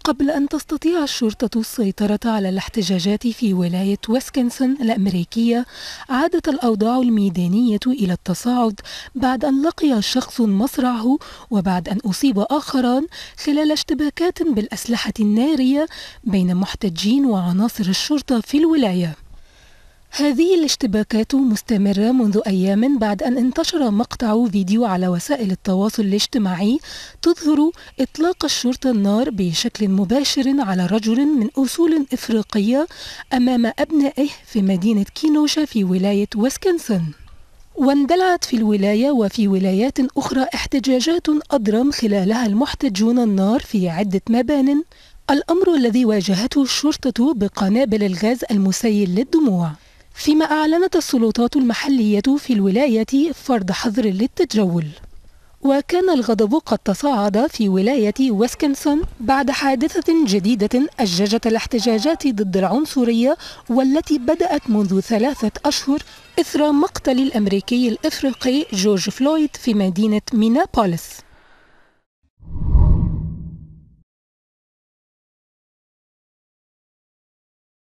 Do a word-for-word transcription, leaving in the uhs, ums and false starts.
قبل أن تستطيع الشرطة السيطرة على الاحتجاجات في ولاية ويسكنسن الأمريكية، عادت الأوضاع الميدانية إلى التصاعد بعد أن لقي شخص مصرعه وبعد أن أصيب آخران خلال اشتباكات بالأسلحة النارية بين محتجين وعناصر الشرطة في الولاية. هذه الاشتباكات مستمرة منذ أيام بعد أن انتشر مقطع فيديو على وسائل التواصل الاجتماعي تظهر إطلاق الشرطة النار بشكل مباشر على رجل من أصول إفريقية أمام أبنائه في مدينة كينوشا في ولاية ويسكنسن. واندلعت في الولاية وفي ولايات أخرى احتجاجات أضرم خلالها المحتجون النار في عدة مبان، الأمر الذي واجهته الشرطة بقنابل الغاز المسيل للدموع، فيما أعلنت السلطات المحلية في الولاية فرض حظر للتجول. وكان الغضب قد تصاعد في ولاية ويسكنسن بعد حادثة جديدة أججت الاحتجاجات ضد العنصرية والتي بدأت منذ ثلاثة أشهر إثر مقتل الأمريكي الإفريقي جورج فلويد في مدينة مينابوليس.